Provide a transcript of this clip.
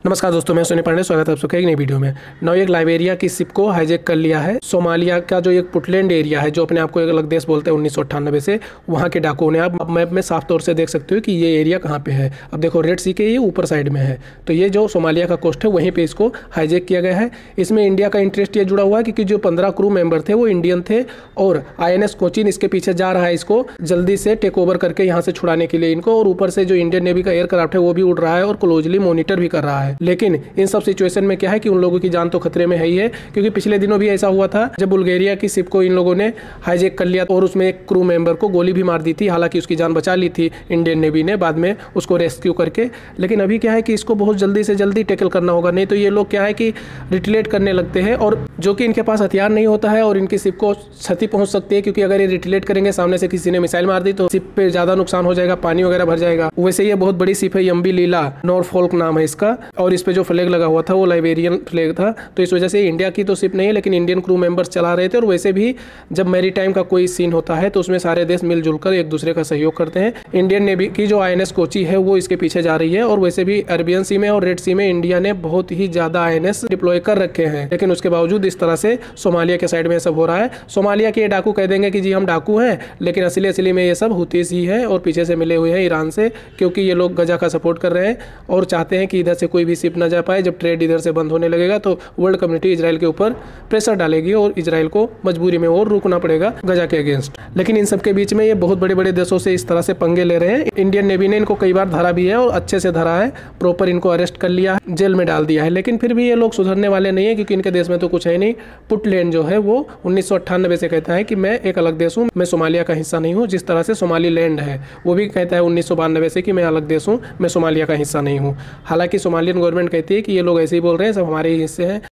नमस्कार दोस्तों, मैं सोनी पांडे, स्वागत है आप सबका एक नई वीडियो में। नौ एक लाइबेरिया की शिप को हाईजैक कर लिया है। सोमालिया का जो एक पुंटलैंड एरिया है, जो अपने आप को एक अलग देश बोलते हैं 1998 से, वहाँ के डाकुओं ने, आप मैप में साफ तौर से देख सकते हो कि ये एरिया कहाँ पे है। अब देखो, रेड सी के ये ऊपर साइड में है, तो ये जो सोमालिया का कोस्ट है वहीं पर इसको हाईजैक किया गया है। इसमें इंडिया का इंटरेस्ट ये जुड़ा हुआ है क्योंकि जो 15 क्रू मेंबर थे वो इंडियन थे और INS कोचीन इसके पीछे जा रहा है इसको जल्दी से टेक ओवर करके यहाँ से छुड़ाने के लिए इनको। और ऊपर से जो इंडियन नेवी का एयरक्राफ्ट है वो भी उड़ रहा है और क्लोजली मॉनिटर भी कर रहा है। लेकिन इन सब सिचुएशन में क्या है कि उन लोगों की जान तो खतरे में है ही है, क्योंकि पिछले दिनों भी ऐसा हुआ था जब बुल्गारिया की शिप को इन लोगों ने हाईजैक कर लिया और उसमें एक क्रू मेंबर को गोली भी मार दी थी। हालांकि उसकी जान बचा ली थी इंडियन नेवी ने बाद में उसको रेस्क्यू करके। लेकिन अभी क्या है कि इसको बहुत जल्दी से जल्दी टैकल करना होगा, नहीं तो ये लोग क्या है कि रिटिलेट करने लगते हैं, और जो कि इनके पास हथियार नहीं होता है और इनकी शिप को क्षति पहुंच सकती है, क्योंकि अगर ये रिटिलेट करेंगे, सामने से किसी ने मिसाइल मार दी तो शिप पे ज्यादा नुकसान हो जाएगा, पानी वगैरह भर जाएगा। वैसे ये बहुत बड़ी शिप है, यम्बी लीला नॉरफॉल्क नाम है इसका, और इस पे जो फ्लैग लगा हुआ था वो लाइबेरियन फ्लैग था। तो इस वजह से इंडिया की तो शिप नहीं है, लेकिन इंडियन क्रू मेंबर्स चला रहे थे। और वैसे भी जब मैरीटाइम का कोई सीन होता है तो उसमें सारे देश मिलजुल कर एक दूसरे का सहयोग करते हैं। इंडियन नेवी की जो INS कोची है वो इसके पीछे जा रही है, और वैसे भी अरेबियन सी में और रेड सी में इंडिया ने बहुत ही ज्यादा INS डिप्लॉय कर रखे हैं। लेकिन उसके बावजूद इस तरह से सोमालिया के साइड में सब हो रहा है। सोमालिया के डाकू कह देंगे कि जी हम डाकू हैं, लेकिन असली में ये सब हुतीस ही है और पीछे से मिले हुए हैं ईरान से, क्योंकि ये लोग गजा का सपोर्ट कर रहे हैं और चाहते हैं कि इधर से कोई भी शिप ना जा पाए। जब ट्रेड इधर से बंद होने लगेगा तो वर्ल्ड कम्युनिटी इजराइल के ऊपर प्रेशर डालेगी और इजराइल को मजबूरी में और रुकना पड़ेगा गजा के अगेंस्ट। लेकिन इन सब के बीच में ये बहुत बड़े बड़े देशों से इस तरह से पंगे ले रहे हैं। इंडियन नेवी ने इनको कई बार धरा भी है और अच्छे से धरा है, प्रॉपर इनको अरेस्ट कर लिया है, जेल में डाल दिया है। लेकिन फिर भी ये लोग सुधरने वाले नहीं है, क्योंकि इनके देश में तो कुछ है नहीं। पुंटलैंड जो है वो 1998 से कहता है कि मैं एक अलग देश हूँ, मैं सोमालिया का हिस्सा नहीं हूँ। जिस तरह से सोमालीलैंड है वो भी कहता है 1992 से कि मैं अलग देश हूँ, मैं सोमालिया का हिस्सा नहीं हूँ। हालांकि सोमालियन गवर्नमेंट कहती है कि ये लोग ऐसे ही बोल रहे हैं, सब हमारे ही हिस्से हैं।